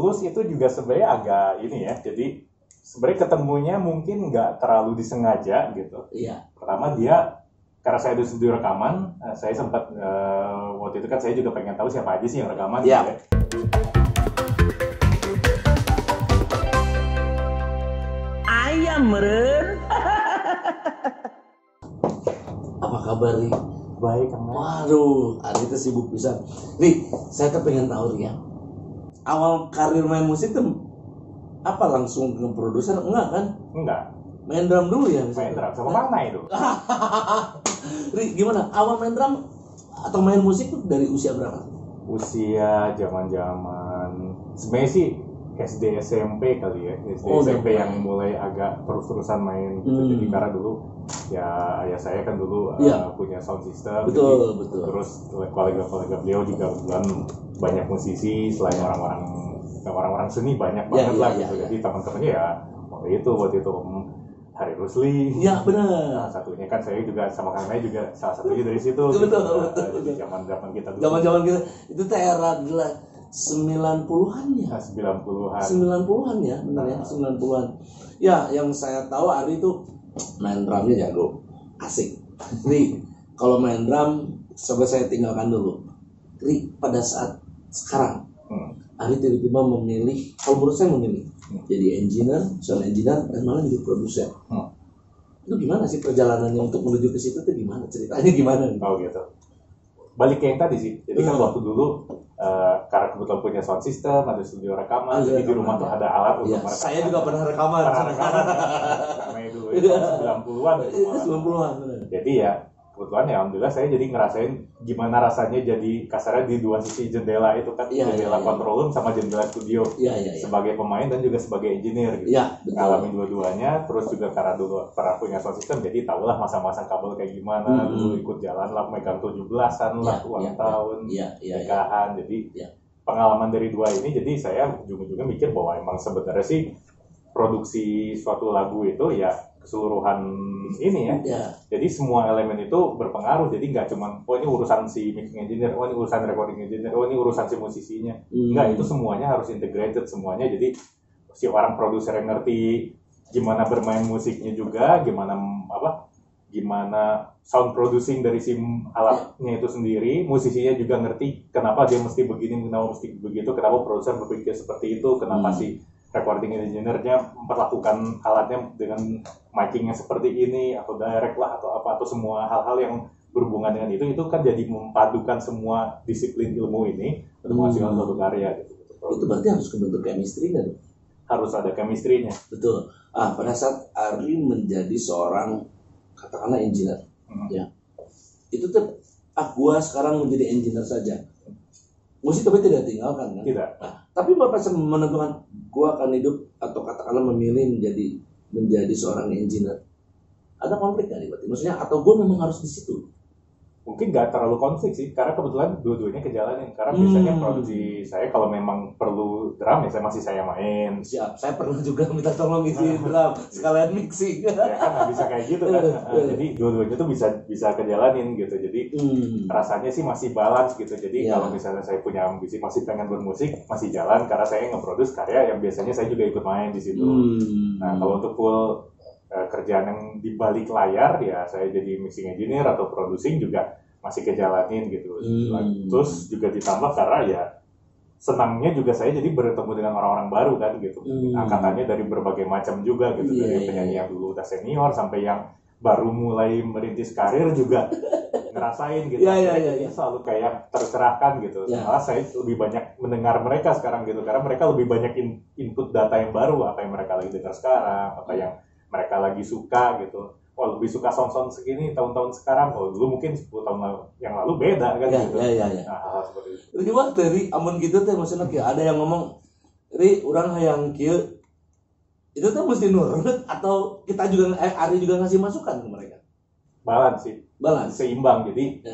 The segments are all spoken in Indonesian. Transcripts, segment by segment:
Tulus itu juga sebenarnya agak ini ya. Jadi sebenarnya ketemunya mungkin nggak terlalu disengaja gitu. Iya. Pertama karena saya di studio rekaman, saya sempat waktu itu kan saya juga pengen tahu siapa aja sih yang rekaman. Iya. Gitu ya. Ayam meren. Apa kabar Ri? Baik, Kang. Waduh, Ari itu sibuk bisa. Ri, saya tuh pengen tahu Ri ya. Awal karir main musik tuh apa langsung ke produser? Enggak kan? Enggak. Main drum dulu ya? Main drum sama mana itu? Ri, gimana? Awal main drum atau main musik tuh dari usia berapa? Usia zaman-zaman sebenarnya sih SD SMP kali ya. SD SMP yang mulai agak terus-terusan main gitu. Jadi karena dulu ya ayah saya kan dulu punya sound system. Betul. Terus kolega-kolega beliau juga kebetulan banyak musisi selain orang-orang seni banyak banget lah gitu. Jadi teman-temannya ya waktu itu Om Hari Rusli. Iya benar. Nah, satunya kan saya juga sama Kang Nay juga salah satunya dari situ. Betul. Zaman kita dulu. Zaman kita itu teh era 90-an ya. 90-an. 90-an ya, benar ya, 90-an. Ya, yang saya tahu Ari itu main drumnya jago. Asik. Ri, kalau main drum coba saya tinggalkan dulu. Ri, pada saat sekarang Ari tiba-tiba memilih, kalau menurut saya memilih jadi engineer, sound engineer, dan malah jadi produser. Itu gimana sih perjalanannya untuk menuju ke situ tuh gimana? Ceritanya gimana? Oh gitu. Balik ke yang tadi sih. Jadi kan waktu dulu karena kebetulan punya sound system, ada studio rekaman, jadi di rumah tuh ada alat untuk merekam. Saya juga pernah rekaman. Karena dulu itu 90-an. 90-an. Jadi ya kebetulan ya alhamdulillah saya jadi ngerasain gimana rasanya jadi kasarnya di dua sisi jendela itu kan, jendela control room sama jendela studio. Sebagai pemain dan juga sebagai engineer gitu. Ngalamin dua-duanya, terus juga karena dulu pernah punya sound system, jadi tahulah masa-masa kabel kayak gimana, dulu ikut jalan lah megang 17-an lah, ulang tahun, nikahan. Jadi pengalaman dari dua ini, jadi saya juga mikir bahwa emang sebenarnya sih produksi suatu lagu itu ya keseluruhan ini ya. Jadi semua elemen itu berpengaruh. Jadi nggak cuma ini urusan si mixing engineer, ini urusan recording engineer, ini urusan si musisinya. Enggak, itu semuanya harus integrated semuanya. Jadi si orang produser yang ngerti gimana bermain musiknya juga, gimana sound producing dari si alatnya itu sendiri, musisinya juga ngerti kenapa dia mesti begini, kenapa mesti begitu, kenapa produser berpikir seperti itu, kenapa si recording engineer-nya memperlakukan alatnya dengan mic-nya seperti ini atau direct lah atau apa, atau semua hal-hal yang berhubungan dengan itu kan jadi memadukan semua disiplin ilmu ini untuk menghasilkan suatu karya gitu. Itu berarti harus kebentuk chemistry kan? Harus ada chemistry-nya. Betul. Pada saat Ari menjadi seorang katakanlah engineer, ya itu tuh gua sekarang menjadi engineer saja. Musik tapi tidak tinggalkan kan? Tidak. Tapi Bapak menentukan gua akan hidup atau katakanlah memilih menjadi seorang engineer. Ada konflik nggak nih berarti? Maksudnya atau gua memang harus di situ? Mungkin nggak terlalu konflik sih, karena kebetulan dua-duanya kejalanin. Karena biasanya produksi saya kalau memang perlu drum ya saya main. Siap, saya pernah juga minta tolong isi drum sekalian mixing. Ya kan nggak bisa kayak gitu kan. Jadi dua-duanya tuh bisa kejalanin gitu. Jadi rasanya sih masih balance gitu. Jadi kalau misalnya saya punya ambisi masih pengen bermusik, masih jalan karena saya nge-produce karya yang biasanya saya juga ikut main di situ. Nah kalau untuk full kerjaan yang di balik layar ya saya jadi mixing engineer atau producing juga masih kejalanin gitu. Terus juga ditambah karena ya senangnya juga saya jadi bertemu dengan orang-orang baru kan gitu. Angkatannya dari berbagai macam juga gitu, dari penyanyi yang dulu udah senior sampai yang baru mulai merintis karir juga ngerasain gitu. Selalu kayak tercerahkan gitu. Malah saya lebih banyak mendengar mereka sekarang gitu karena mereka lebih banyak input data yang baru, apa yang mereka lagi dengar sekarang, apa yang mereka lagi suka gitu. Lebih suka sound segini tahun-tahun sekarang. Dulu mungkin 10 tahun yang lalu beda kan gitu. Nah, hal seperti itu. Jadi gimana dari amun gitu teh maksudnya ada yang ngomong, "Ri, urang hayang kieu." Itu tuh mesti nurut atau kita juga Ari juga ngasih masukan ke mereka? Balance sih. Seimbang. Jadi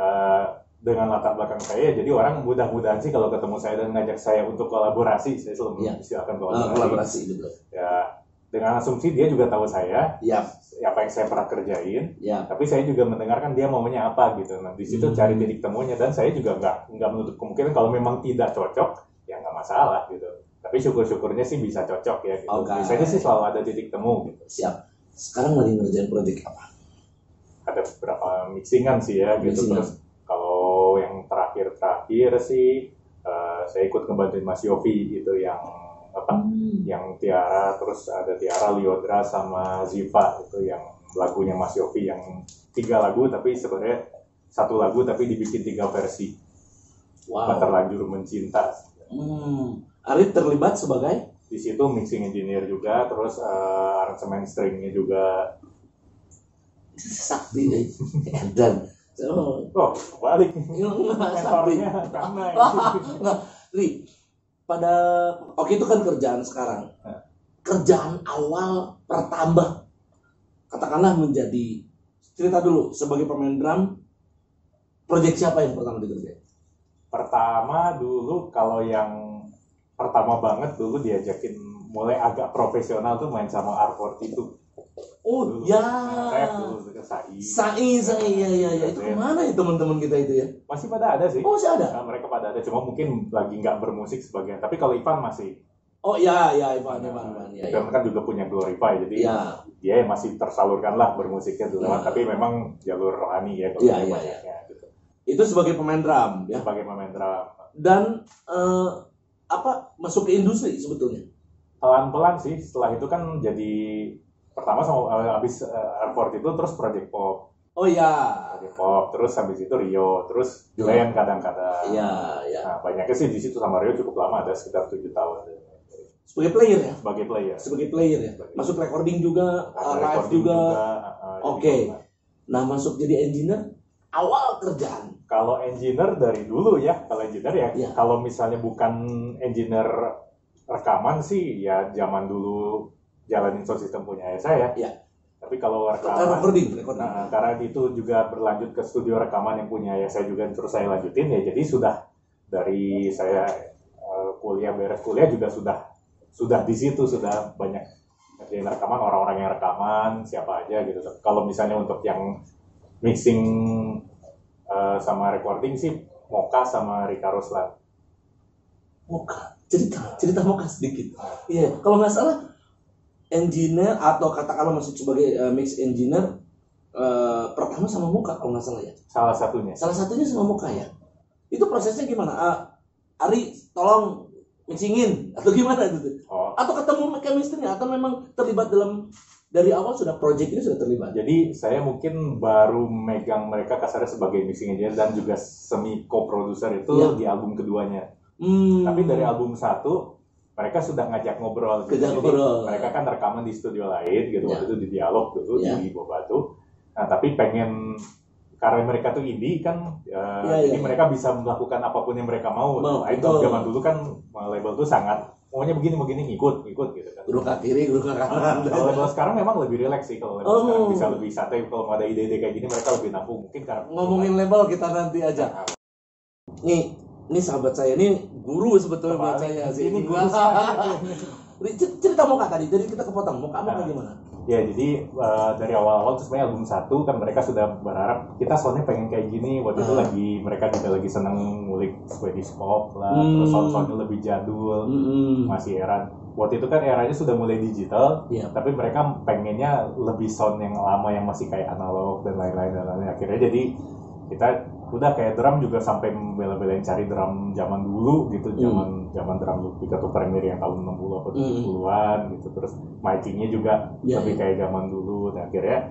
dengan latar belakang saya, jadi orang mudah-mudahan sih kalau ketemu saya dan ngajak saya untuk kolaborasi, saya selalu istilahkan kolaborasi gitu. Ya dengan asumsi dia juga tahu saya, apa yang saya pernah kerjain, tapi saya juga mendengarkan dia maunya apa gitu. Nah di situ cari titik temunya dan saya juga nggak menutup kemungkinan kalau memang tidak cocok, ya nggak masalah gitu. Tapi Tapi syukur-syukurnya sih bisa cocok ya gitu. Okay. Biasanya sih selalu ada titik temu gitu. Siap. Sekarang lagi ngerjain proyek apa? Ada beberapa mixingan sih ya gitu. Terus kalau yang terakhir sih saya ikut ngebantuin Mas Yofi gitu yang yang Tiara, terus ada Tiara, Liodra sama Ziva itu yang lagunya Mas Yofi yang 3 lagu tapi sebenarnya 1 lagu tapi dibikin 3 versi. Wow. Terlanjur mencinta. Arif terlibat sebagai di situ mixing engineer juga, terus aransemen stringnya juga. Sakti deh. Dan balik. Sakti. Pada itu kan kerjaan sekarang. Kerjaan awal pertambah. Katakanlah menjadi, cerita dulu sebagai pemain drum, proyek siapa yang pertama dikerjain? Pertama dulu kalau yang pertama banget dulu diajakin mulai agak profesional tuh main sama R42. Oh dulu, ya. Dulu ke Sai ya. Itu kemana ya teman-teman kita itu ya? Masih pada ada sih. Oh masih ada. Nah, mereka pada ada, cuma mungkin lagi nggak bermusik sebagian. Tapi kalau Ivan masih. Oh ya Ivan. Ivan kan juga punya Glorify, jadi dia masih tersalurkan lah bermusiknya dulu. Tapi memang jalur rohani ya. Iya. Gitu. Itu sebagai pemain drum ya. Sebagai pemain drum. Dan masuk ke industri sebetulnya? Pelan-pelan sih. Setelah itu kan jadi pertama sama habis R40 itu terus Project Pop. Oh iya. Project Pop, terus habis itu Rio, terus Julian kadang-kadang. Iya. Nah, banyaknya sih di situ sama Rio cukup lama, ada sekitar 7 tahun. Sebagai player ya? Sebagai player ya. Masuk recording juga, live juga. Oke. Nah, masuk jadi engineer awal kerjaan. Kalau engineer dari dulu ya, kalau misalnya bukan engineer rekaman sih ya zaman dulu jalanin sound system punya saya. Iya. Tapi kalau rekaman, recording. Karena itu juga berlanjut ke studio rekaman yang punya saya juga terus saya lanjutin ya. Jadi sudah dari saya beres kuliah juga sudah di situ, sudah banyak ngerjain rekaman, orang-orang yang rekaman siapa aja gitu. Kalau misalnya untuk yang mixing sama recording sih Moka sama Rika Roslan. Moka, cerita Moka sedikit. Iya, kalau nggak salah engineer atau katakanlah masuk sebagai mix engineer pertama sama Moka kalau nggak salah ya. Salah satunya sama Moka ya. Itu prosesnya gimana? Ari tolong mixingin atau gimana gitu? Atau ketemu chemistry-nya atau memang terlibat dari awal sudah project ini sudah terlibat? Jadi saya mungkin baru megang mereka kasarnya sebagai mixing engineer dan juga semi co-producer itu di album keduanya. Tapi dari album 1 mereka sudah ngajak ngobrol. Mereka kan rekaman di studio lain gitu, waktu itu di Dialog dulu di Bobatu. Nah tapi pengen, karena mereka tuh indie kan, jadi mereka bisa melakukan apapun yang mereka mau. Itu zaman dulu kan label tuh sangat maunya begini ngikut gitu kan. Geruk kiri, geruk kanan. Kalau label sekarang memang lebih rileks sih, kalau label sekarang bisa lebih santai. Kalau mau ada ide-ide kayak gini mereka lebih nampung mungkin karena ngomongin label kita nanti aja. Ini sahabat saya, ini guru sebetulnya buat saya sih. Ini guru. Cerita Moka tadi, jadi kita kepotong. Moka gimana? Ya jadi dari awal-awal tuh sebenarnya album 1 kan mereka sudah berharap kita soalnya pengen kayak gini. Waktu itu mereka juga lagi seneng ngulik Swedish pop lah, terus sound-soundnya lebih jadul, masih era. Waktu itu kan eranya sudah mulai digital, tapi mereka pengennya lebih sound yang lama yang masih kayak analog dan lain-lain. Akhirnya jadi kita udah kayak drum juga sampai bela-belain cari drum zaman dulu gitu, zaman drum Picato Premier yang tahun 60 atau 70-an gitu. Terus mic-nya juga lebih kayak zaman dulu. Dan akhirnya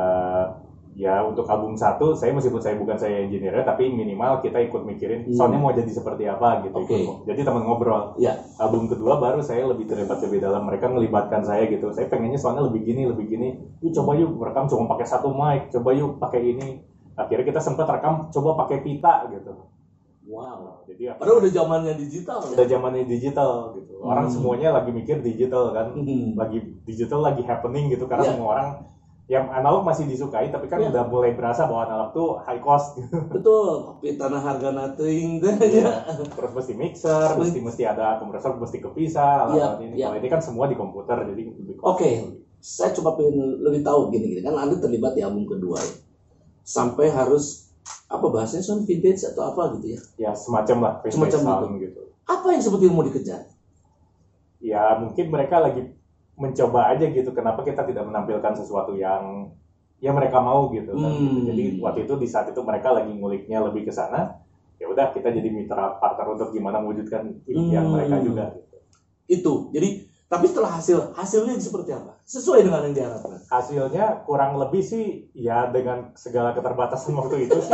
ya untuk album 1 meskipun saya bukan engineer tapi minimal kita ikut mikirin soundnya mau jadi seperti apa gitu. Jadi teman ngobrol. Album kedua baru saya lebih terlibat lebih dalam, mereka ngelibatkan saya gitu. Saya pengennya soundnya lebih gini. Yuk coba yuk rekam cuma pakai 1 mic, coba yuk pakai ini. Akhirnya kita sempat rekam coba pakai pita gitu. Wow. Jadi padahal udah zamannya digital. Udah zamannya digital gitu. Orang semuanya lagi mikir digital kan. Lagi digital lagi happening gitu karena semua orang yang analog masih disukai tapi kan udah mulai berasa bahwa analog tuh high cost gitu. Betul. Tanah harga nothing Terus mesti mixer, mesti ada kompresor, mesti kepisah. Kalau ini kan semua di komputer jadi lebih cost. Saya coba pengen lebih tahu gini kan Anda terlibat di album kedua ya. Sampai harus bahasanya sound vintage atau apa gitu ya? Ya semacam lah, semacam gitu. Apa yang sebetulnya mau dikejar? ya mungkin mereka lagi mencoba aja gitu, kenapa kita tidak menampilkan sesuatu yang ya mereka mau gitu kan. Gitu. Jadi waktu itu di saat itu mereka lagi nguliknya lebih ke sana, ya udah kita jadi mitra partner untuk gimana mewujudkan impian mereka juga gitu. Itu jadi, tapi setelah hasilnya seperti apa, sesuai dengan yang diharapkan? Hasilnya kurang lebih sih ya dengan segala keterbatasan waktu itu sih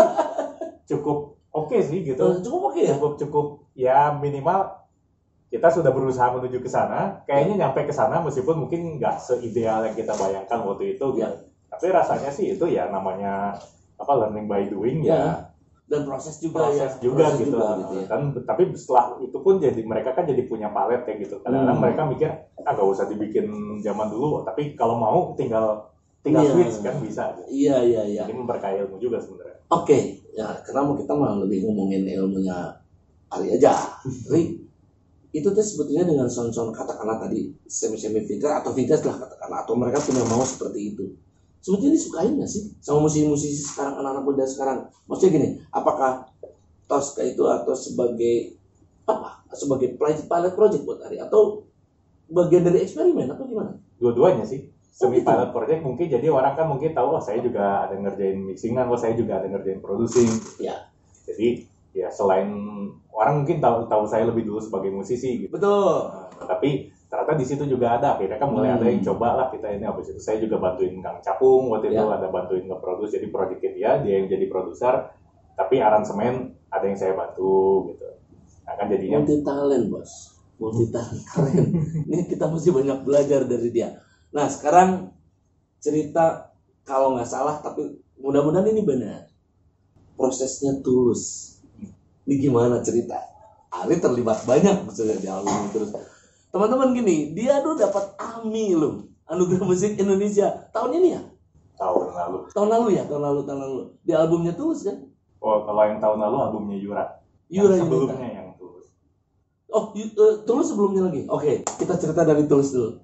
cukup oke sih gitu. Cukup oke ya? Cukup ya minimal kita sudah berusaha menuju ke sana, kayaknya nyampe ke sana meskipun mungkin nggak seideal yang kita bayangkan waktu itu gitu. Tapi rasanya sih itu ya namanya learning by doing ya. Dan proses juga proses gitu ya. Dan tapi setelah itu pun jadi mereka kan jadi punya palet ya gitu. Kadang-kadang mereka mikir nggak usah dibikin zaman dulu, tapi kalau mau tinggal switch kan bisa gitu. Iya. Jadi memperkaya ilmu juga sebenarnya. Oke, ya karena kita malah lebih ngomongin ilmunya Ari aja. Ri, itu tuh sebetulnya dengan sound katakanlah tadi semi vintage atau vintage lah katakanlah, atau mereka punya mau seperti itu. Sebetulnya disukain nggak sih sama musisi-musisi sekarang, anak-anak muda sekarang? Maksudnya gini, apakah Tosca itu atau sebagai apa? Sebagai pilot project buat Ari atau bagian dari eksperimen atau gimana? Dua-duanya sih. Semi pilot project mungkin jadi orang kan mungkin tahu saya juga ada ngerjain mixingan, saya juga ada ngerjain producing. Ya. Jadi ya selain orang mungkin tahu saya lebih dulu sebagai musisi gitu. Betul. Tapi ternyata di situ juga ada, akhirnya kan mulai ada yang coba lah kita ini. Habis itu saya juga bantuin Kang Capung waktu itu ada bantuin nge-produce, jadi projectnya dia yang jadi produser, tapi aransemen ada yang saya bantu gitu. Nah kan jadinya multi talent bos, multi talent keren. Ini kita mesti banyak belajar dari dia. Nah sekarang cerita, kalau nggak salah tapi mudah-mudahan ini benar, prosesnya Tulus. Ini gimana cerita? Ari terlibat banyak misalnya di album ini terus. Teman-teman gini, dia tuh dapat AMI loh, Anugerah Musik Indonesia tahun ini ya? Tahun lalu. Tahun lalu. Di albumnya Tulus kan? Oh, kalau yang tahun lalu albumnya Yura. Yura sebelumnya yang Tulus. Oh, Tulus sebelumnya lagi. Oke, kita cerita dari Tulus dulu.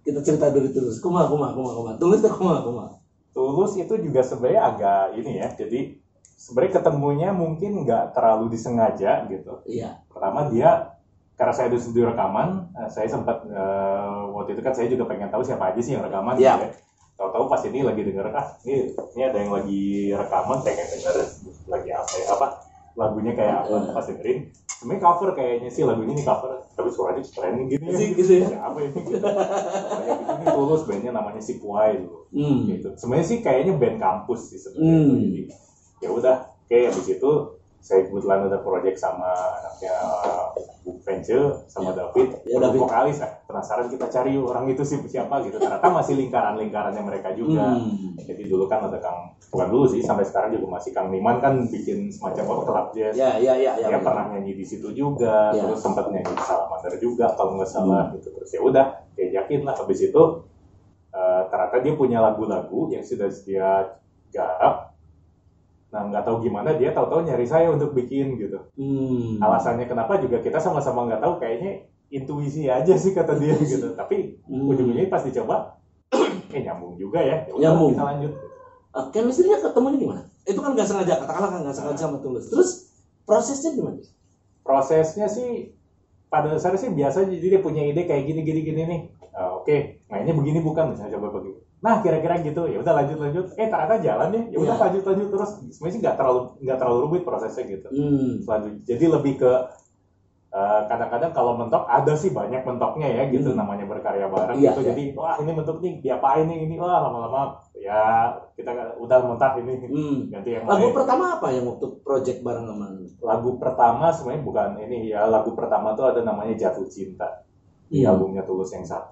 Kuma. Tulus dan kuma. Tulus itu juga sebenarnya agak ini ya. Jadi sebenarnya ketemunya mungkin nggak terlalu disengaja gitu. Iya. Pertama dia, karena saya di studio rekaman, saya sempat waktu itu kan saya juga pengen tahu siapa aja sih yang rekaman. Iya. Gitu ya. Tahu-tahu pas ini lagi denger, ini ada yang lagi rekaman, pengen denger lagi apa lagunya kayak apa, pas dengerin. Sebenarnya cover kayaknya sih lagunya ini cover, tapi suaranya keren gini ya. Apa ini? Gitu. Ini Tulus, bandnya namanya Sipuai dulu. Gitu. Sebenarnya sih kayaknya band kampus sih sebenarnya. Jadi ya udah, kayak habis itu saya kebetulan ada project sama anaknya Bu Fence sama David, David vokalis lah. Penasaran kita cari orang itu siapa gitu. Ternyata masih lingkarannya mereka juga. Jadi dulu kan ada bukan dulu sih, sampai sekarang juga masih Kang Niman kan bikin semacam club jazz. Ya. Dia pernah nyanyi di situ juga, terus sempat nyanyi di Salamander juga kalau nggak salah gitu. Terus ya udah, yakin lah. Habis itu ternyata dia punya lagu-lagu yang sudah dia garap. Nah nggak tahu gimana dia tahu-tahu nyari saya untuk bikin gitu. Alasannya kenapa juga kita sama-sama nggak tahu, kayaknya intuisi aja sih kata dia gitu. Tapi ujung-ujungnya pas dicoba, nyambung juga ya. Nyambung. Kita lanjut. Chemistry-nya ketemunya gimana? Itu kan nggak sengaja, katakanlah kan nggak sengaja sama Tulus. Terus prosesnya gimana? Prosesnya sih pada dasarnya sih biasa, jadi dia punya ide kayak gini nih. Oke, mainnya begini bukan, misalnya coba begini. Nah kira-kira gitu, ya udah lanjut. Ternyata jalan ya udah lanjut terus. Sebenarnya sih nggak terlalu rumit prosesnya gitu. Selanjutnya, jadi lebih ke kadang-kadang kalau mentok ada sih banyak mentoknya ya gitu, namanya berkarya bareng gitu. Jadi wah ini mentok nih diapain ini, wah lama-lama ya kita udah mentah ini ganti yang lain. Lagu pertama apa yang waktu project bareng sama? Lagu pertama sebenarnya bukan ini ya, lagu pertama tuh ada namanya Jatuh Cinta di albumnya Tulus yang 1.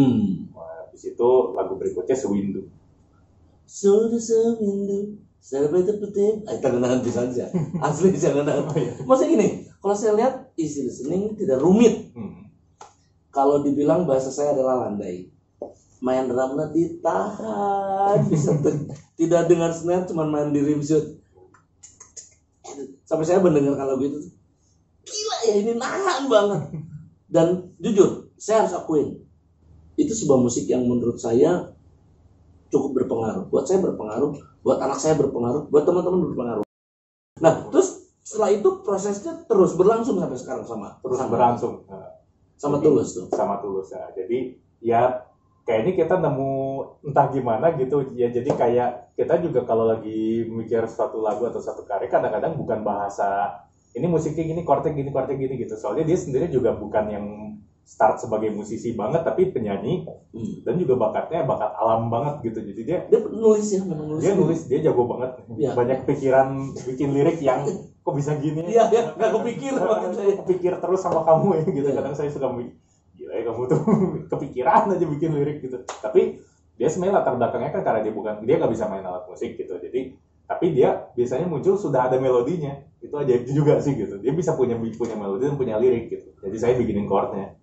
Habis itu lagu berikutnya Sewindu. Sewindu, sampai terpetik. Tangan bisa aja. Asli jangan. Maksudnya gini, kalau saya lihat easy listening tidak rumit. Kalau dibilang bahasa saya adalah landai. Main drumnya ditahan, bisa tidak dengan snare, cuma main di rim shoot. Sampai saya mendengarkan lagu itu, gila ya ini nahan banget. Dan jujur, saya harus akuin, itu sebuah musik yang menurut saya cukup berpengaruh. Buat saya berpengaruh, buat anak saya berpengaruh, buat teman-teman berpengaruh. Nah, terus setelah itu prosesnya terus berlangsung sampai sekarang sama. Terus berlangsung. Sama Tulus tuh. Sama Tulus ya. Jadi ya kayaknya kita nemu entah gimana gitu ya. Jadi kayak kita juga kalau lagi mikir suatu lagu atau satu karya kadang-kadang bukan bahasa ini musiknya gini, chordnya gini gitu. Soalnya dia sendiri juga bukan yang start sebagai musisi banget tapi penyanyi dan juga bakatnya bakat alam banget gitu. Jadi dia nulis ya, memang nulis. Dia nulis, dia jago banget. Ya. Banyak pikiran bikin lirik yang kok bisa gini. Iya, nggak kepikir banget saya. Kepikir terus sama kamu ya gitu. Kadang saya suka gila ya kamu tuh kepikiran aja bikin lirik gitu. Tapi dia sebenarnya latar belakangnya kan karena dia nggak bisa main alat musik gitu. Jadi tapi dia biasanya muncul sudah ada melodinya. Itu ajaib juga sih gitu. Dia bisa punya melodi dan punya lirik gitu. Jadi saya bikinin chordnya.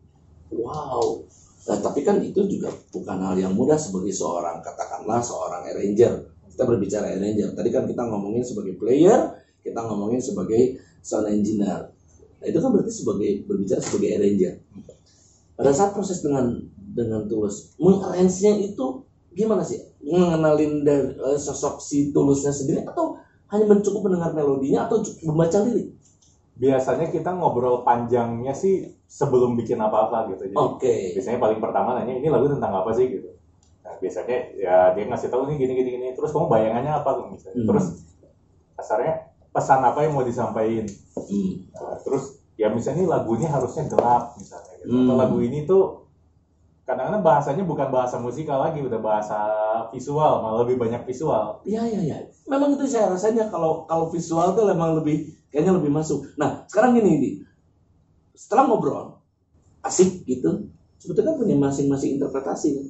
Wow. Nah, tapi kan itu juga bukan hal yang mudah sebagai seorang arranger. Kita berbicara arranger. Tadi kan kita ngomongin sebagai player, kita ngomongin sebagai sound engineer. Nah, itu kan berarti berbicara sebagai arranger. Pada saat proses dengan Tulus, mengarrange-nya itu gimana sih? Mengenalin dari sosok si Tulusnya sendiri atau hanya cukup mendengar melodinya atau cukup membaca lirik? Biasanya kita ngobrol panjangnya sih sebelum bikin apa-apa gitu. Jadi biasanya paling pertama nanya ini lagu tentang apa sih gitu. Nah, biasanya ya dia ngasih tahu nih gini. Terus kamu bayangannya apa misalnya. Terus kasarnya pesan apa yang mau disampaikan. Nah, terus ya misalnya lagunya harusnya gelap misalnya gitu. Atau lagu ini tuh kadang-kadang bahasanya bukan bahasa musikal lagi, udah bahasa visual, malah lebih banyak visual. Iya. Memang itu saya rasanya kalau visual tuh memang kayaknya lebih masuk. Nah, sekarang gini. Setelah ngobrol, asik gitu, sebetulnya kan punya masing-masing interpretasi.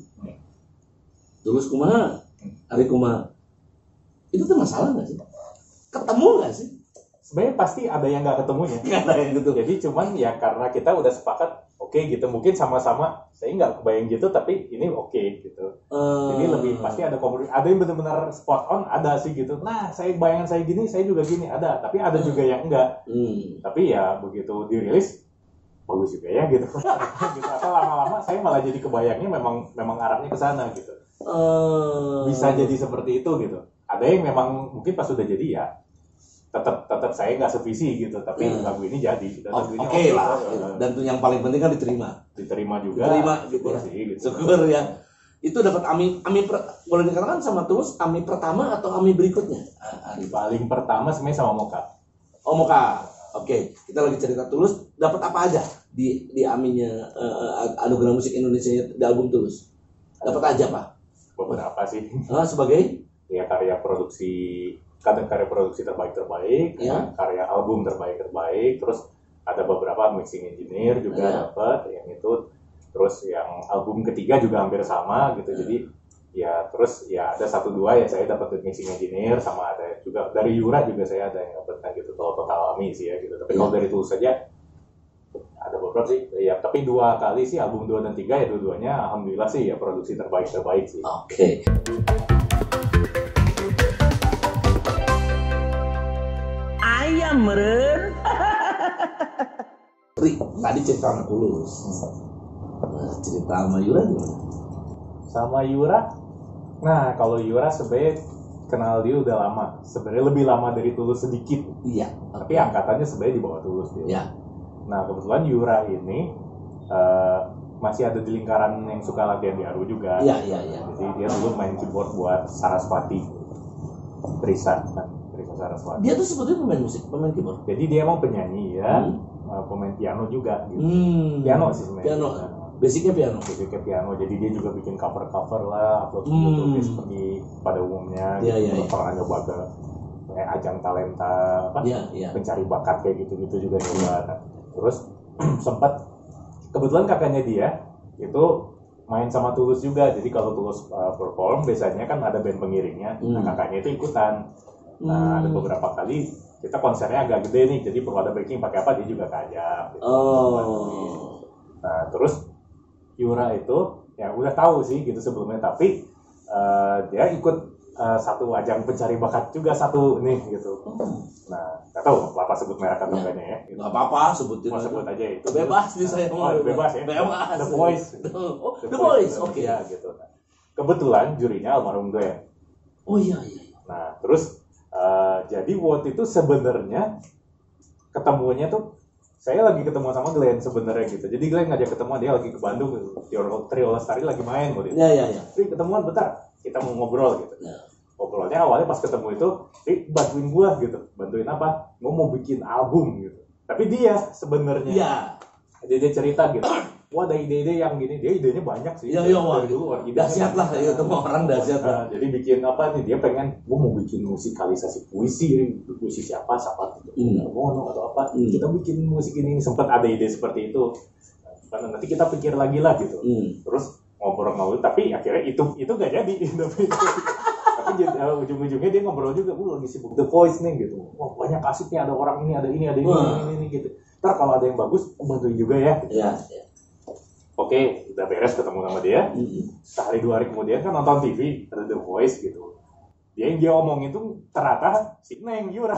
Tulus kumaha, Ari kumaha. Itu tuh masalah nggak sih? Ketemu nggak sih? Sebenarnya pasti ada yang nggak ketemunya. Nggak ada yang gitu. Jadi cuman ya karena kita udah sepakat, oke gitu. Mungkin sama-sama, saya nggak kebayang gitu, tapi ini oke gitu. Jadi lebih pasti ada komunikasi. Ada yang benar-benar spot on, ada sih gitu. Nah, bayangan saya gini, saya juga gini, ada. Tapi ada juga yang enggak. Tapi ya begitu dirilis, bagus juga ya gitu. Gitu. Atau lama-lama saya malah jadi kebayangnya memang arahnya ke sana gitu. Bisa jadi seperti itu gitu. Ada yang memang mungkin pas sudah jadi ya tetap saya nggak sevisi gitu, tapi lagu ini jadi. Oke lah. Dan yang paling penting kan diterima juga. Gitu ya. Gitu. Syukur ya. Itu dapat boleh dikatakan sama Tulus AMI pertama atau AMI berikutnya? Paling pertama sebenarnya sama Moka. Oh, Moka. Oke, kita lagi cerita Tulus, dapat apa aja di AMI-nya Anugerah Musik Indonesia di album Tulus? Dapat aja, Pak? Beberapa sih. Sebagai? Ya karya produksi terbaik, ya. Karya album terbaik, terus ada beberapa mixing engineer juga dapat yang itu, terus yang album ketiga juga hampir sama gitu. Jadi ya terus ya ada 1-2 ya saya dapat mixing engineer, sama ada juga dari Yura juga saya ada yang dapat gitu, total AMI sih ya gitu. Tapi kalau dari Tulus saja ada beberapa sih ya, tapi 2 kali sih album 2 dan 3 ya dua-duanya alhamdulillah sih ya produksi terbaik sih. Oke. Ayam meren. Tadi cerita sama Tulus. Cerita sama Yura gimana? Sama Yura, nah kalau Yura sebenarnya kenal dia udah lama, sebenarnya lebih lama dari Tulus sedikit. Iya. Tapi angkatannya sebenarnya di bawah Tulus dia. Iya. Nah kebetulan Yura ini masih ada di lingkaran yang suka latihan di Aru juga. Iya. Jadi dia dulu main keyboard buat Saraswati, Risa Saraswati. Dia tuh sebetulnya pemain keyboard. Jadi dia emang penyanyi ya, pemain piano juga. Gitu. Piano sih sebenarnya. Piano. Basicnya piano. Jadi dia juga bikin cover lah, upload di YouTube seperti pada umumnya. Iya. Pernah nyoba ke ajang talenta, pencari bakat kayak gitu juga nyoba. Nah, terus sempat kebetulan kakaknya dia itu main sama Tulus juga. Jadi kalau Tulus perform biasanya kan ada band pengiringnya. Nah kakaknya itu ikutan. Nah ada beberapa kali kita konsernya agak gede nih, jadi perlu ada backing pakai apa dia juga kajak. Gitu. Nah terus Yura itu ya udah tahu sih gitu sebelumnya, tapi dia ikut satu ajang pencari bakat juga nih gitu. Nah nggak tahu apa sebut merek atau enggaknya ya. Gitu. Nggak apa-apa sebutin. Sebut aja itu. Bebas di saya mau. Bebas ya. Bebas. The Voice. The Voice. Oke. Ya gitu. Kebetulan jurinya almarhum Glenn. Oh iya. Nah terus jadi waktu itu sebenarnya ketemunya tuh saya lagi ketemu sama Glenn sebenarnya gitu. Jadi Glenn ngajak ketemuan, dia lagi ke Bandung gitu. Trio Lestari lagi main gitu. Iya. Jadi ketemuan bentar, kita mau ngobrol gitu. Ya. Ngobrolnya awalnya pas ketemu itu, bantuin gua gitu. Bantuin apa? Gua mau bikin album gitu. Tapi dia sebenarnya. Iya. Dia cerita gitu. Wah, ada ide-ide yang gini, dia idenya banyak sih. Iya, wah, dahsyat lah, ya ketemu orang dahsyat lah. Jadi bikin apa nih, dia pengen, gue mau bikin musikalisasi puisi siapa gitu. Mono atau apa, kita bikin musik ini, sempat ada ide seperti itu. Nanti kita pikir lagi lah gitu. Terus ngobrol-ngobrol, tapi akhirnya itu gak jadi. Tapi ujung-ujungnya dia ngobrol juga, gue lagi sibuk The Voice nih gitu. Wah, banyak asiknya, ada orang ini, ada ini gitu. Ntar kalau ada yang bagus, bantuin juga ya. Iya. Oke, udah beres ketemu sama dia. Sehari 2 hari kemudian kan nonton TV, ada The Voice gitu. Dia omongin tuh ternyata si Neng Yura.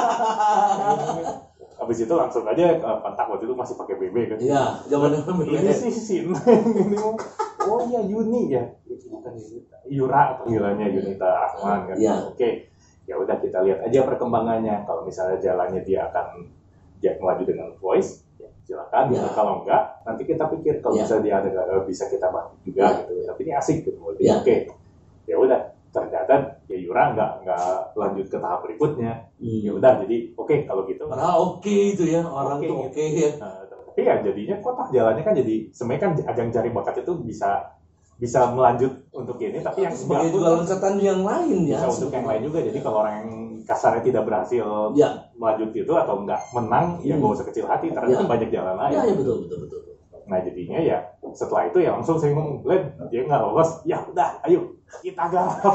Habis itu langsung aja kontak, waktu itu masih pakai BB kan. Iya, zaman BB. Ini sih si Neng ini. Oh iya, Yuni ya. Bukan Yura panggilannya, Yunita Rahman kan. Ya. Oke. Ya udah, kita lihat aja perkembangannya. Kalau misalnya jalannya dia akan melaju dengan Voice, silakan. Ya. Kalau enggak, nanti kita pikir kalau misalnya dia ada bisa kita bantu juga gitu. Tapi ini asik gitu. Oke. Ya udah, ternyata ya Yura enggak lanjut ke tahap berikutnya. Ya udah, jadi oke kalau gitu. Oke itu ya, orang tuh oke ya. Tapi ya jadinya kotak jalannya kan jadi sebenarnya kan ajang cari bakat itu bisa melanjut untuk ini, tapi yang sebagai juga loncatan yang lain ya. Bisa untuk yang lain juga. Jadi kalau orang yang kasarnya tidak berhasil melanjut itu atau enggak menang, ya gak usah kecil hati, ternyata banyak jalan lain. Iya, betul. Nah jadinya ya setelah itu ya langsung saya ngomong, Glenn, dia nggak lolos, ya udah, ayo kita garap.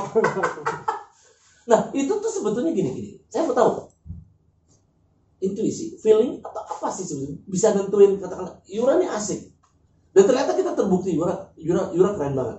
Nah itu tuh sebetulnya gini, saya mau tahu intuisi, feeling atau apa sih sebetulnya bisa nentuin, katakanlah Yura ini asik. Dan ternyata kita terbukti Yura keren banget.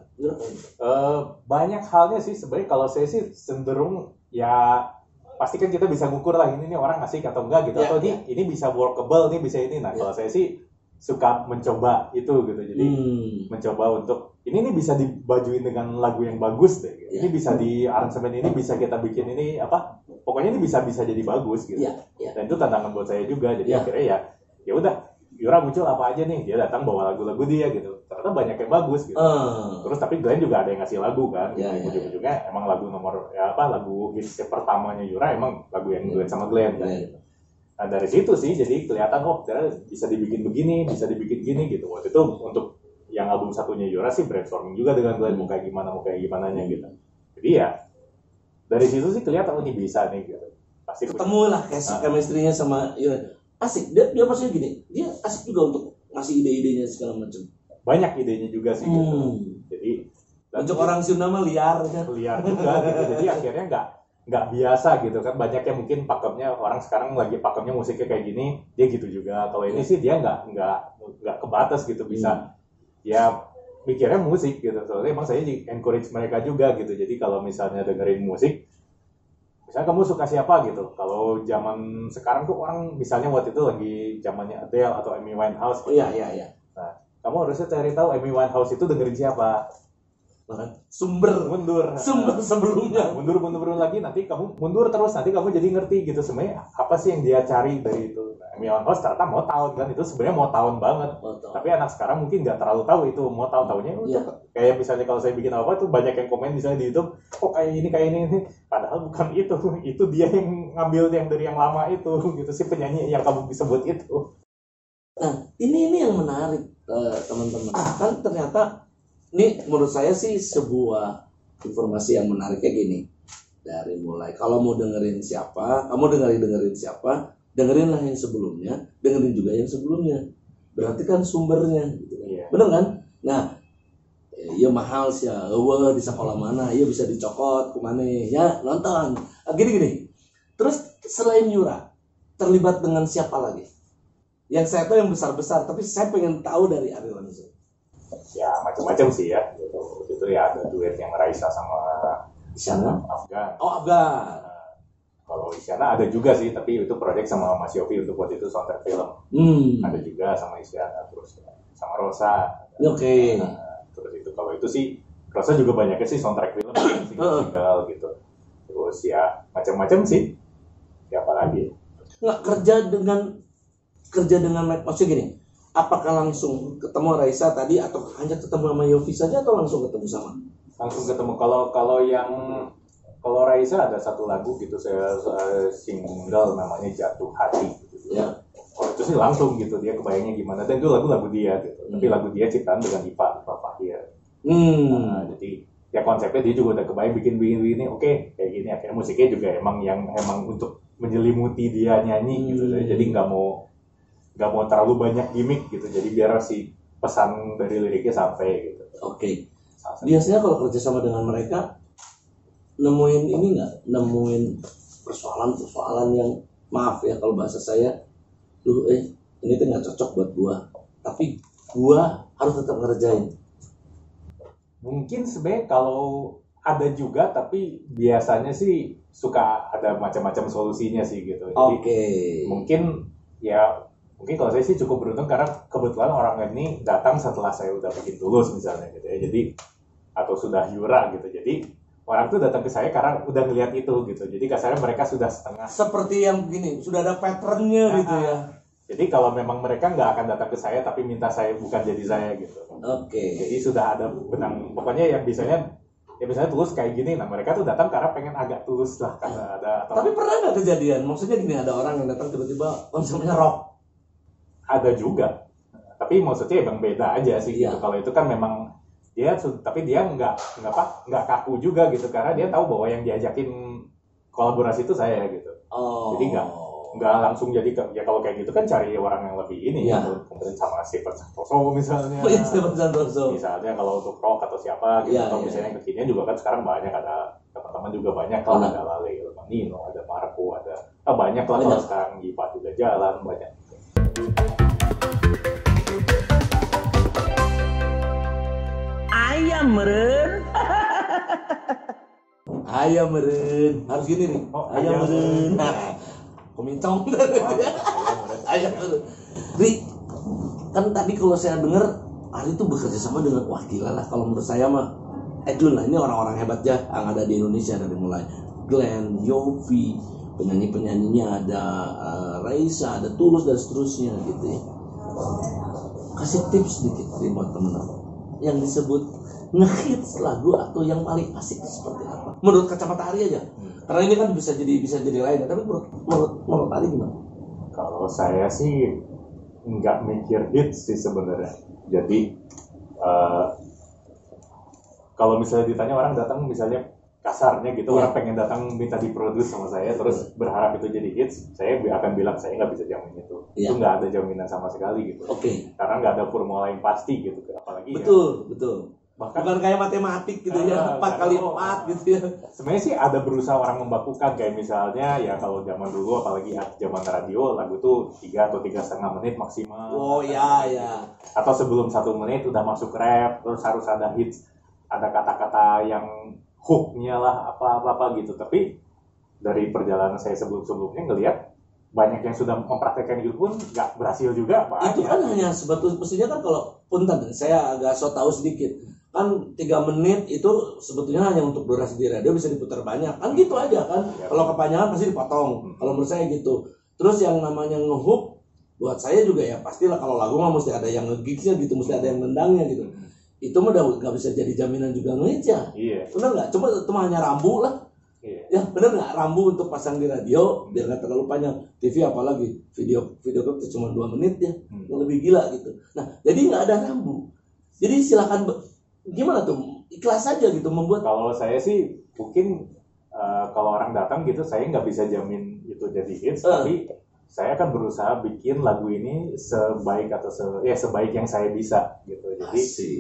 Banyak halnya sih sebenarnya. Kalau saya sih cenderung ya pasti kan kita bisa ngukur lah ini nih orang asik atau enggak gitu, atau ini bisa workable, ini bisa ini. Nah kalau saya sih suka mencoba itu gitu. Jadi mencoba untuk ini nih bisa dibajuin dengan lagu yang bagus deh. Gitu. Ini bisa di aransemen ini bisa kita bikin ini apa? Pokoknya ini bisa jadi bagus gitu. Dan itu tantangan buat saya juga. Jadi akhirnya ya udah. Yura muncul apa aja nih, dia datang bawa lagu-lagu dia gitu, ternyata banyak yang bagus gitu. Terus tapi Glenn juga ada yang ngasih lagu kan, ujung-ujungnya emang lagu lagu hits pertamanya Yura emang lagu yang duet sama Glenn kan. Nah dari situ sih jadi kelihatan ternyata bisa dibikin begini, bisa dibikin gini gitu. Waktu itu untuk yang album satunya Yura sih brainstorming juga dengan Glenn mau kayak gimana nya gitu. Jadi ya dari situ sih kelihatan ini bisa nih gitu. Pasti ketemu lah chemistry-nya sama Yura. Asik, dia maksudnya gini, dia asik juga untuk ngasih ide-idenya segala macam. Banyak idenya juga sih gitu. Jadi untuk orang Sunda mah liar kan. Liar juga gitu. Jadi akhirnya nggak biasa gitu kan. Banyak yang mungkin pakemnya orang sekarang lagi pakemnya musiknya kayak gini, dia gitu juga. Kalau ini sih dia nggak kebatas gitu, bisa ya mikirnya musik gitu. Soalnya emang saya encourage mereka juga gitu. Jadi kalau misalnya dengerin musik, misalnya kamu suka siapa gitu. Kalau zaman sekarang tuh orang misalnya waktu itu lagi zamannya Adele atau Amy Winehouse. Gitu. Iya. Nah, kamu harusnya cari tahu Amy Winehouse itu dengerin siapa. Sumber sebelumnya. Mundur lagi, nanti kamu mundur terus, nanti kamu jadi ngerti gitu sebenarnya apa sih yang dia cari dari itu. Amy Winehouse ternyata mau tahun kan, itu sebenarnya mau tahun banget. Tapi anak sekarang mungkin nggak terlalu tahu itu mau tahun-tahunnya. Kayak misalnya kalau saya bikin apa tuh banyak yang komen misalnya di YouTube, kok kayak ini. Padahal bukan itu dia yang ngambil yang dari yang lama itu gitu, si penyanyi yang kamu sebut itu. Nah ini yang menarik teman-teman. Kan ternyata ini menurut saya sih sebuah informasi yang menarik kayak gini. Dari mulai kalau mau dengerin siapa, kamu dengerin siapa, dengerinlah yang sebelumnya, dengerin juga yang sebelumnya. Berarti kan sumbernya gitu kan. Bener kan? Nah, ya mahal sih ya, di sekolah mana, ya bisa dicokot kemana ya, nonton. Gini. Terus selain Yura, terlibat dengan siapa lagi? Yang saya tahu yang besar-besar, tapi saya pengen tahu dari Ari langsung. Ya macam-macam sih ya gitu. Itu ya ada duet yang Raisa sama Isyana Afgan. Afgan. Kalau Isyana ada juga sih, tapi itu proyek sama Mas Yofi untuk buat itu soundtrack film. Ada juga sama Isyana, terus sama Rosa. Oke. Terus itu kalau itu sih Rosa juga banyaknya sih soundtrack film, single gitu. Terus ya macam-macam sih. Siapa lagi? Nggak kerja dengan kerja dengan mereka? Maksudnya gini, apakah langsung ketemu Raisa tadi atau hanya ketemu sama Yofi saja atau langsung ketemu sama? Langsung ketemu. Kalau Raisa ada satu lagu gitu saya single namanya Jatuh Hati gitu. Ya. Oh itu sih langsung gitu dia kebayangnya gimana, dan itu lagu dia gitu. Tapi lagu dia ciptaan dengan Ipa Fahir. Nah, jadi ya konsepnya dia juga udah kebayang bikin ini oke, kayak gini. Akhirnya musiknya juga emang untuk menyelimuti dia nyanyi gitu. Jadi nggak mau terlalu banyak gimmick gitu. Jadi biar si pesan dari liriknya sampai gitu. Oke. Biasanya kalau kerjasama dengan mereka nemuin persoalan yang, maaf ya kalau bahasa saya, ini tuh nggak cocok buat gua, tapi gua harus tetap ngerjain. Mungkin sebenarnya kalau ada juga, tapi biasanya sih suka ada macam-macam solusinya sih gitu. Jadi mungkin kalau saya sih cukup beruntung karena kebetulan orang ini datang setelah saya udah bikin Tulus misalnya gitu ya. Jadi atau sudah Yura gitu. Jadi orang tuh datang ke saya karena udah ngeliat itu gitu. Jadi kasarnya mereka sudah setengah seperti yang begini, sudah ada patternnya gitu ya. Jadi kalau memang mereka nggak akan datang ke saya tapi minta saya bukan jadi saya gitu. Jadi sudah ada benang, pokoknya yang biasanya Tulus kayak gini. Nah mereka tuh datang karena pengen agak Tulus lah karena ada. Tapi pernah nggak kejadian? Maksudnya gini, ada orang yang datang tiba-tiba konsepnya rock. Ada juga. Tapi maksudnya emang beda aja sih gitu. Kalau itu kan memang tapi dia nggak kaku juga gitu karena dia tahu bahwa yang diajakin kolaborasi itu saya gitu. Jadi nggak langsung jadi ya kalau kayak gitu kan cari orang yang lebih ini gitu. Kemudian sama Stephen Santoso misalnya. Stephen Santoso. Misalnya kalau untuk rock atau siapa gitu, atau misalnya yang kekinian juga kan sekarang banyak, ada teman-teman juga banyak lah, ada Lale, Nino, ada Marco, ada banyak lah kalau sekarang Gipa juga jalan banyak. Ayam meren harus gini nih. Ayam meren. Komintong. Ayam meren. Kan tadi kalau saya dengar Ari itu bekerja sama dengan gila lah. Kalau menurut saya mah Edlun lah, ini orang-orang hebat ya yang ada di Indonesia, dari mulai Glenn, Yofi, penyanyi-penyanyinya ada Raisa, ada Tulus dan seterusnya gitu ya. Kasih tips sedikit buat teman-teman yang disebut ngehits lagu atau yang paling asik seperti apa menurut kacamata Ari aja, karena ini kan bisa jadi lain, tapi menurut Ari gimana? Kalau saya sih nggak mikir hits sih sebenarnya. Jadi kalau misalnya ditanya orang datang misalnya kasarnya gitu, orang pengen datang minta diproduce sama saya terus berharap itu jadi hits, saya akan bilang saya nggak bisa jamin itu. Itu nggak ada jaminan sama sekali gitu. Karena nggak ada formula yang pasti gitu, apalagi betul. Bukan kayak matematik gitu ya, 4 kali 4 gitu ya. Sebenarnya sih ada berusaha orang membakukan, kayak misalnya ya kalau zaman dulu apalagi zaman radio, lagu tuh 3 atau 3,5 menit maksimal. Atau sebelum 1 menit udah masuk rap, terus harus ada hits, ada kata-kata yang hooknya lah apa gitu. Tapi dari perjalanan saya sebelumnya ngelihat banyak yang sudah mempraktekkan itu pun nggak berhasil juga. Itu kan hanya sebetulnya kan, kalau punten saya agak so tahu sedikit kan, 3 menit itu sebetulnya hanya untuk durasi di radio, bisa diputar banyak kan gitu aja kan. Kalau kepanjangan pasti dipotong. Kalau menurut saya gitu. Terus yang namanya ngehook buat saya juga ya pastilah, kalau lagu mah mesti ada yang ngegigsnya gitu, mesti ada yang nendangnya gitu. Itu mah udah nggak bisa jadi jaminan juga ngeja. Benar nggak? Cuma hanya rambu lah. Ya benar nggak, rambu untuk pasang di radio biar nggak terlalu panjang. TV apalagi video klip cuma 2 menit ya, yang lebih gila gitu. Nah jadi nggak ada rambu. Jadi silakan gimana tuh, ikhlas aja gitu membuat. Kalau saya sih mungkin kalau orang datang gitu saya nggak bisa jamin itu jadi hits, tapi saya akan berusaha bikin lagu ini sebaik atau sebaik yang saya bisa gitu. Jadi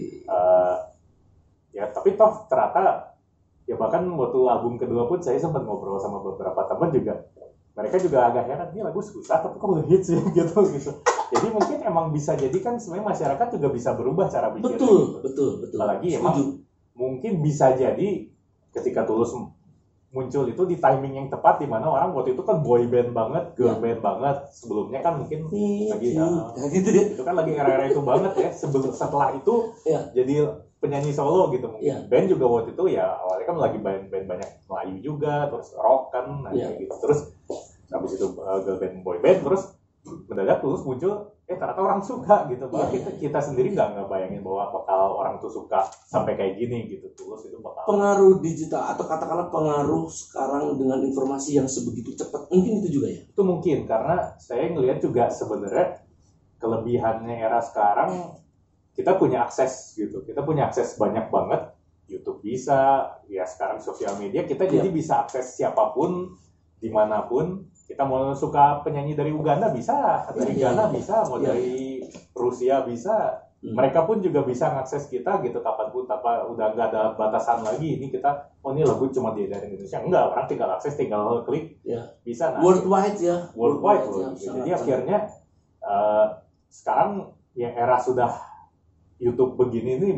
ya tapi toh ternyata ya bahkan waktu album kedua pun saya sempat ngobrol sama beberapa teman juga, mereka juga agak heran, ini lagu susah tapi kok hits ya gitu. Jadi mungkin emang bisa jadi kan sebenarnya masyarakat juga bisa berubah cara pikirnya. Betul. Apalagi emang mungkin bisa jadi ketika Tulus muncul itu di timing yang tepat, di mana orang waktu itu kan boy band banget, girl band banget. Sebelumnya kan mungkin lagi gitu ya. Itu kan lagi era-era itu banget ya. Setelah itu jadi penyanyi solo gitu mungkin. Band juga waktu itu ya awalnya kan lagi band banyak Melayu juga, terus rock kan gitu. Terus habis itu girl band, boy band, terus mendadak Tulus muncul, ternyata orang suka gitu. Bahwa kita sendiri nggak bayangin bahwa bakal orang tuh suka sampai kayak gini gitu. Tulus itu bakal pengaruh digital atau katakanlah pengaruh sekarang dengan informasi yang sebegitu cepat, mungkin itu juga ya? Itu mungkin, karena saya ngelihat juga sebenarnya kelebihannya era sekarang, kita punya akses gitu. Kita punya akses banyak banget. YouTube bisa, ya sekarang sosial media kita jadi bisa akses siapapun, dimanapun. Kita mau suka penyanyi dari Uganda bisa, dari Ghana bisa, mau dari Rusia bisa. Mereka pun juga bisa ngakses kita gitu kapanpun, tanpa udah nggak ada batasan lagi. Ini kita, ini lagu cuma di Indonesia. Enggak, orang tinggal akses, tinggal klik, bisa. Nah, worldwide ya. Worldwide loh. Jadi akhirnya sekarang yang era sudah YouTube begini ini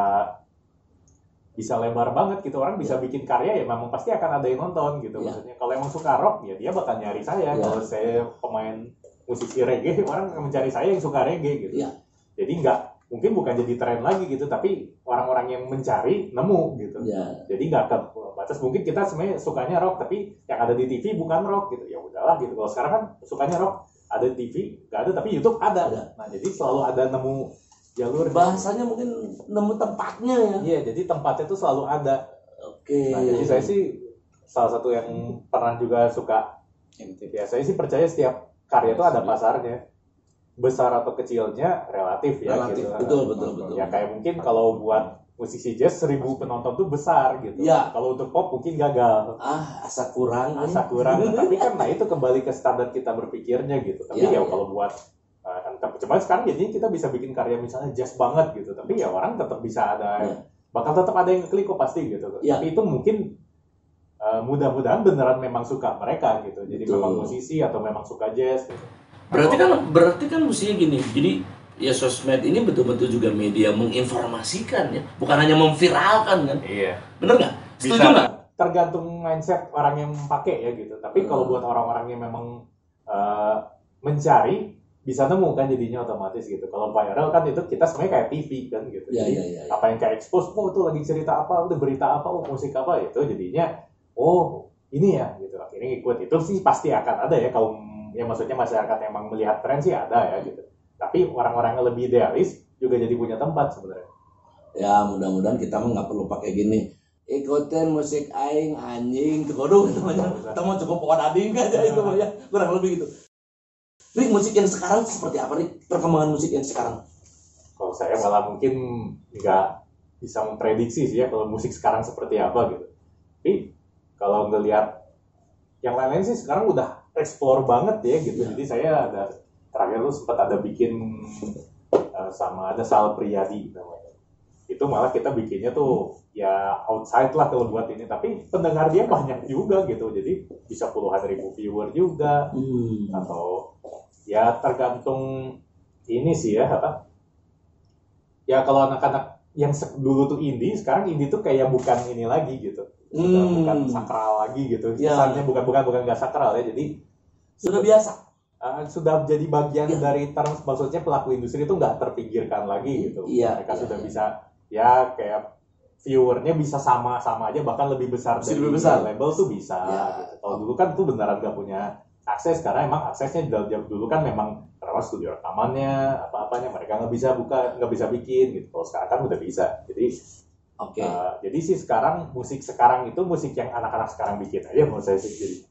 bisa lebar banget gitu, orang bisa bikin karya ya memang pasti akan ada yang nonton gitu. Maksudnya kalau emang suka rock ya dia bakal nyari saya. Kalau saya pemain musisi reggae, orang akan mencari saya yang suka reggae gitu. Jadi mungkin bukan jadi tren lagi gitu, tapi orang-orang yang mencari nemu gitu. Jadi nggak ke batas, mungkin kita sebenarnya sukanya rock tapi yang ada di TV bukan rock gitu, ya udahlah gitu. Kalau sekarang kan sukanya rock, ada di TV nggak ada, tapi YouTube ada. Nah jadi selalu ada nemu jalur, bahasanya mungkin nemu tempatnya ya. Iya, jadi tempatnya itu selalu ada. Nah, jadi saya sih salah satu yang pernah juga suka MTV. Ya, saya sih percaya setiap karya itu ada pasarnya. Besar atau kecilnya relatif ya. Relatif, gitu. Betul. Ya kayak mungkin kalau buat musisi jazz 1.000 penonton tuh besar gitu. Kalau untuk pop mungkin gagal. Asa kurang. Tapi kan itu kembali ke standar kita berpikirnya gitu. Tapi kalau buat cuman sekarang jadi kita bisa bikin karya misalnya jazz banget gitu, tapi ya orang tetap bisa ada, bakal tetap ada yang klik kok pasti gitu. Tapi itu mungkin mudah-mudahan beneran memang suka mereka gitu, jadi memang musisi atau memang suka jazz gitu. Berarti kan mestinya gini, jadi ya sosmed ini betul-betul juga media menginformasikan ya, bukan hanya memviralkan kan? Iya. Bener nggak? Setuju nggak? Tergantung mindset orang yang pakai ya gitu. Tapi kalau buat orang-orang yang memang mencari, bisa nemu kan jadinya otomatis gitu. Kalau viral kan itu kita sebenarnya kayak TV kan gitu. Apa yang kayak expose, itu lagi cerita apa, udah berita apa, musik apa, itu jadinya ini ya gitu. Akhirnya ikut, itu sih pasti akan ada ya, kaum ya maksudnya masyarakat yang emang melihat tren sih ada ya gitu. Tapi orang-orang yang lebih idealis juga jadi punya tempat sebenarnya. Ya mudah-mudahan kita mah nggak perlu pakai gini. Ikutin musik aing anjing tegodo namanya. Kita mau cukup pokok ading aja itu ya. Kurang lebih gitu. Rik, musik yang sekarang seperti apa Rik? Perkembangan musik yang sekarang? Kalau saya malah mungkin nggak bisa memprediksi sih ya kalau musik sekarang seperti apa gitu. Tapi kalau ngelihat yang lain-lain sih sekarang udah explore banget ya gitu. Jadi saya terakhir tuh sempat ada bikin sama ada Sal Priadi namanya. Itu malah kita bikinnya tuh ya outside lah kalau buat ini, tapi pendengar dia banyak juga gitu. Jadi bisa puluhan ribu viewer juga. Atau ya tergantung ini sih ya apa. Ya kalau anak-anak yang dulu tuh indie, sekarang indie tuh kayak bukan ini lagi gitu. Sudah bukan sakral lagi gitu. Kesannya bukan nggak sakral ya. Jadi sudah biasa. Sudah jadi bagian dari terms, maksudnya pelaku industri itu nggak terpikirkan lagi gitu. Mereka sudah bisa ya kayak viewernya bisa sama-sama aja, bahkan lebih besar dari label tuh bisa. Gitu. Kalau dulu kan tuh beneran nggak punya akses, karena emang aksesnya dulu kan memang karena studio rekamannya apa-apanya mereka nggak bisa bikin gitu. Kalau sekarang kan udah bisa. Jadi jadi sih sekarang musik sekarang itu musik yang anak-anak sekarang bikin aja menurut saya sih. Jadi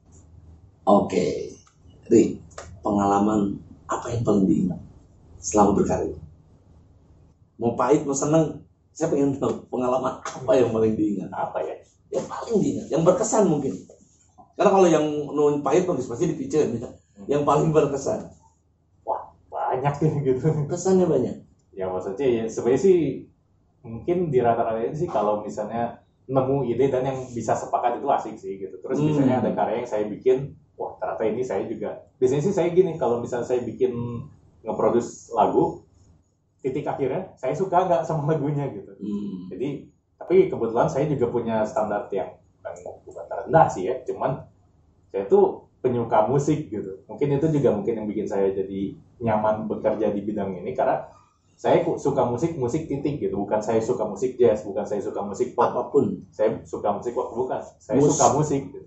Ri, pengalaman apa yang paling diingat selama berkarya? Mau pahit mau seneng, saya pengen tahu pengalaman apa yang paling diingat. Apa ya? Yang paling diingat, yang berkesan mungkin. Karena kalau yang nun pahit pasti dipicen ya. Yang paling berkesan. Wah, banyak nih gitu. Kesannya banyak. Ya maksudnya ya sebenarnya sih mungkin di rata-rata ini sih kalau misalnya nemu ide dan yang bisa sepakat itu asik sih gitu. Terus misalnya ada karya yang saya bikin, wah ternyata ini saya juga. Biasanya sih saya gini, kalau misalnya saya bikin nge-produce lagu, titik akhirnya saya suka nggak sama lagunya gitu. Jadi tapi kebetulan saya juga punya standar yang bukan terendah sih ya, cuman saya tuh penyuka musik gitu. Mungkin itu juga yang bikin saya jadi nyaman bekerja di bidang ini, karena saya suka musik titik gitu. Bukan saya suka musik jazz, bukan saya suka musik pop, apapun. Saya suka musik pop, bukan. Saya suka musik gitu.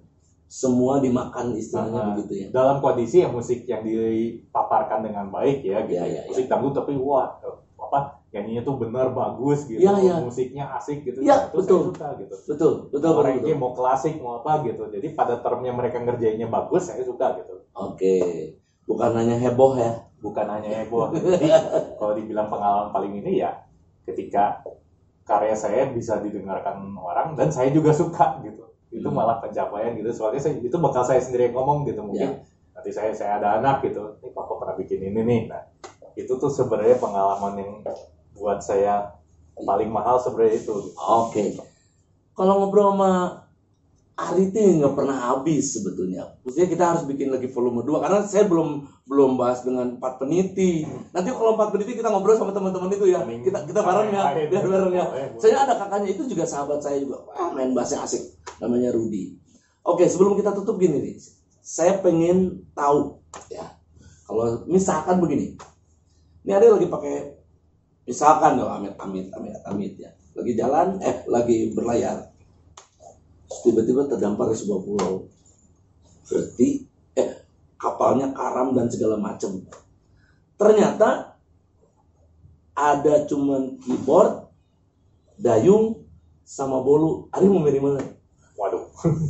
semua dimakan istilahnya begitu ya. Dalam kondisi yang musik yang dipaparkan dengan baik ya gitu. Musik dangdut tapi wah nyanyinya tuh benar bagus gitu. Musiknya asik gitu. Itu betul. Saya suka gitu. Betul. Mau reggae, mau klasik, mau apa gitu. Jadi pada termnya mereka ngerjainnya bagus, saya suka gitu. Oke. Bukan hanya heboh ya. Bukan hanya heboh. Jadi kalau dibilang pengalaman paling ini ya ketika karya saya bisa didengarkan orang dan saya juga suka gitu. Itu malah pencapaian gitu. Soalnya itu bakal saya sendiri yang ngomong gitu. Mungkin nanti saya ada anak gitu. Nih papa pernah bikin ini nih. Nah, itu tuh sebenarnya pengalaman yang buat saya paling mahal sebenarnya itu. Oke. Kalau ngobrol sama Ari itu nggak pernah habis sebetulnya. Maksudnya kita harus bikin lagi volume 2 karena saya belum bahas dengan 4 peniti. Nanti kalau 4 peniti kita ngobrol sama teman-teman itu ya. Kita bareng ya, biar bareng ya. Saya ada kakaknya itu juga sahabat saya juga. Main bassnya asik. Namanya Rudy. Oke, sebelum kita tutup gini nih. Saya pengen tahu ya. Kalau misalkan begini. Ini ada lagi pakai misalkan loh amit ya. Lagi jalan lagi berlayar. Tiba-tiba terdampar di sebuah pulau. Berarti kapalnya karam dan segala macam. Ternyata ada cuman keyboard, dayung sama bolu. Ari mau milih mana? Waduh.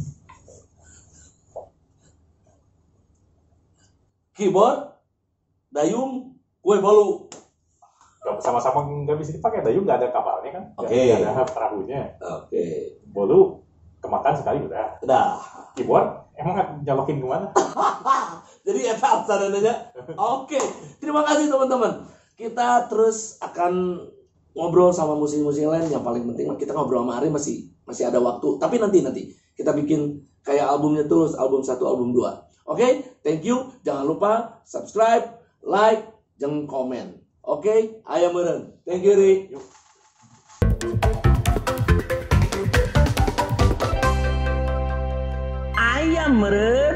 Keyboard, dayung, kue bolu. Sama-sama nggak bisa dipakai, dayung nggak ada kapalnya kan? Oke. Nggak ada perahunya. Oke. Bolu kemakan sekali udah. Keyboard emang nyalokin kemana? Jadi alasannya. Oke. Terima kasih teman-teman. Kita terus akan ngobrol sama musisi-musisi lain. Yang paling penting kita ngobrol sama Ari masih ada waktu. Tapi nanti kita bikin kayak albumnya terus, album 1, album 2. Oke, thank you. Jangan lupa subscribe, like, jangan komen. Oke, ayam meren. Thank you, Ri. Ayam meren.